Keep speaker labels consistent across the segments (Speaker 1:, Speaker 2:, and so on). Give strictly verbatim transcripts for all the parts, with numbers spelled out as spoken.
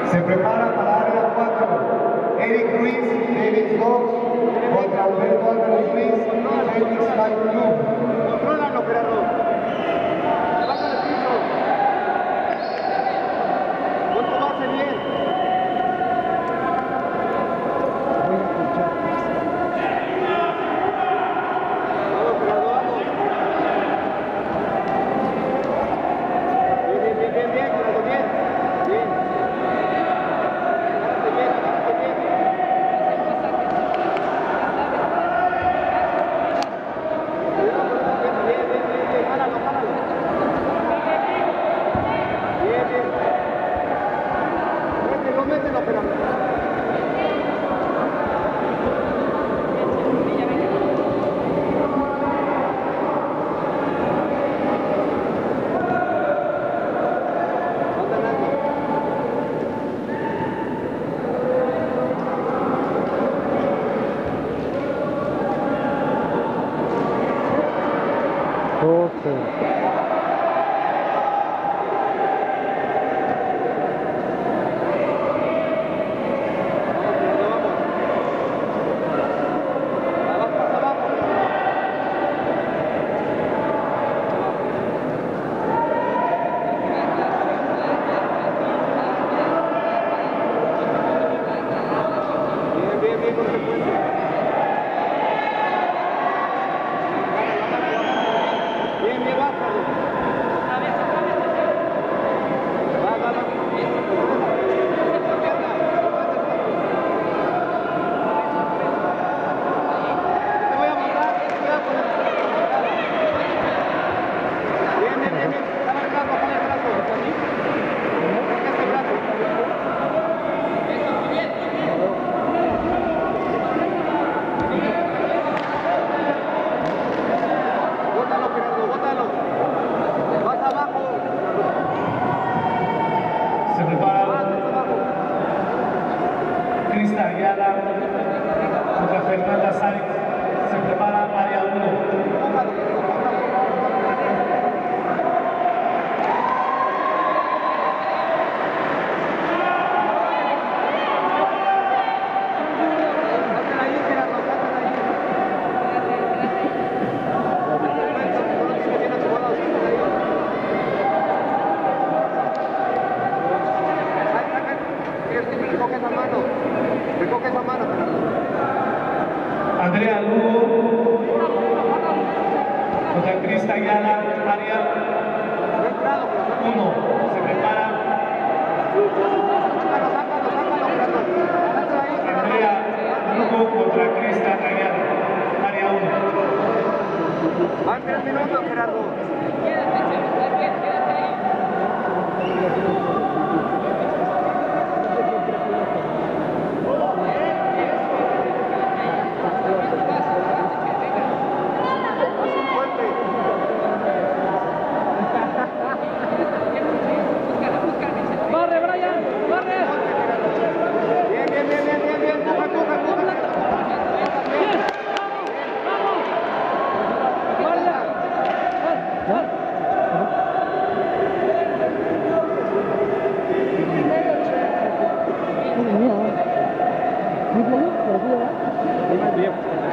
Speaker 1: Se prepara para área cuatro. Eric Ruiz, David Dogs, contra Alberto Álvarez Ruiz, Félix Fight Club.
Speaker 2: Contrólalo, Gerardo. Baja el piso. Pon tu base bien. Vamos, Gerardo, vamos. Bien, bien, bien, bien, bien, Gerardo, bien. Bien. Agárrate bien, agárrate bien. Bien, bien, bien, bien. Jálalo, jálalo. Bien, bien. Mételo, mételo, Gerardo. Anda, anda.
Speaker 3: doce.
Speaker 2: Bien, bien, bien, consecuente. Bien, bien, bájalo. Va, va, va. Pierna. Te voy a mandar, cuidado con el- Bien, bien, bien, bien. Jala el brazo, jala el brazo. Saca ese brazo. Bótalo, Gerardo, bótalo. Vas abajo.
Speaker 1: Se
Speaker 2: Vas,
Speaker 1: prepara
Speaker 2: vas abajo.
Speaker 1: Crista Ayala contra Fernanda Sáenz. Se prepara área uno.
Speaker 2: Póngalo, póngalo. Sácala ahí, Gerardo, sácala ahí. Viene a tu lado, sácala ahí. Ay, saca. Recoge esa mano. Recoge esa mano, Gerardo.
Speaker 1: Andrea Lugo contra Crista Ayala, área
Speaker 2: No he entrado, pero
Speaker 1: uno. Se prepara
Speaker 2: sácalo, sácalo, sácalo, Gerardo. Sácalo ahí, Gerardo.
Speaker 1: Andrea Lugo contra Crista Ayala, área uno.
Speaker 2: Van tres minutos, Gerardo. Haz un puente.
Speaker 4: ¡Corre, Brian! ¡Corre!
Speaker 2: Bien, bien, bien, bien, bien, bien. Empuja, empuja, empuja. Bien.
Speaker 4: ¡Vamos! ¡Guardia!
Speaker 3: ¿Mi playa? ¿Para ti ya va?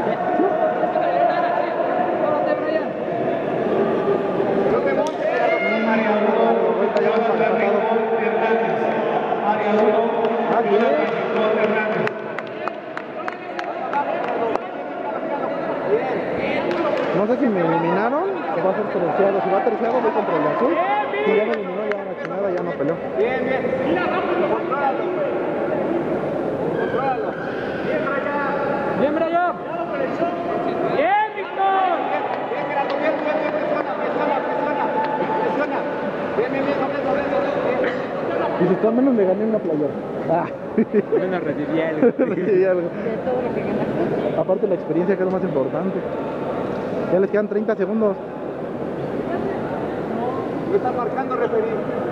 Speaker 4: ¡Córrete, Brian!
Speaker 2: No te montes, Gerardo.
Speaker 1: Área uno, Jonathan Rincón Hernández. Área uno, Jonathan Rincón Hernández.
Speaker 2: Bien.
Speaker 3: No sé si me eliminaron o va a ser terciado. Si va terciado voy contra el azul. Si ya me eliminó ya la chingada, ya no peleó.
Speaker 2: Bien, bien. Contrólalo. Contrólalo. Bien, Brian.
Speaker 4: ¡Bien, Brian! ¡Bien, Víctor!
Speaker 2: Bien, bien, Gerardo. Bien, bien, bien. Presiona, presiona, presiona. Presiona. Bien, bien, bien. Sobre, sobre, sobre. Bien.
Speaker 3: Y si tú al menos me gané una playera. Ah.
Speaker 4: Menos reviví algo.
Speaker 3: Sí, algo. Aparte la experiencia que es lo más importante. Ya les quedan treinta segundos.
Speaker 2: Me están marcando, referí.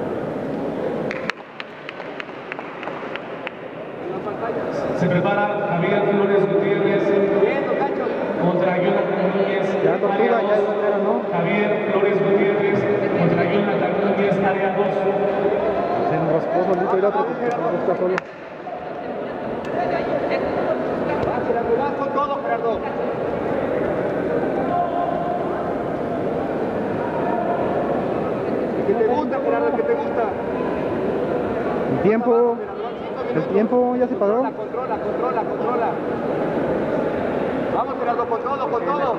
Speaker 2: En la pantalla.
Speaker 1: Se prepara Javier Flores Gutiérrez
Speaker 2: Bien, Tocacho.
Speaker 1: contra Jonathan Núñez.
Speaker 3: Ya tortuga,
Speaker 1: área
Speaker 3: ya
Speaker 1: dos.
Speaker 3: es la ¿no?
Speaker 1: Javier Flores Gutiérrez contra Jonathan Núñez, área dos.
Speaker 3: Se enroscó solito, el otro que está solo.
Speaker 2: Vas, Gerardo, vas con todo, Gerardo. ¿Qué te gusta, Gerardo? ¿Qué te gusta?
Speaker 3: El tiempo, el tiempo ya se paró.
Speaker 2: Controla, controla, controla, controla. Vamos, Gerardo, con todo, con todo.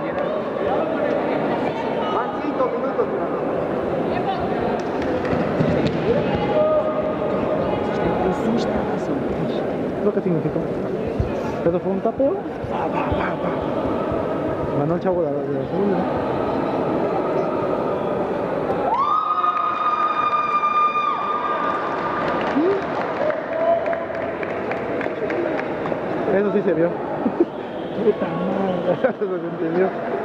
Speaker 2: Van cinco minutos, Gerardo.
Speaker 3: ¿Lo que significó? ¿Pero fue un tapeo? Ganó el chavo de la de azul, ¿no? Eso sí se vio. Puta madre, eso se entendió.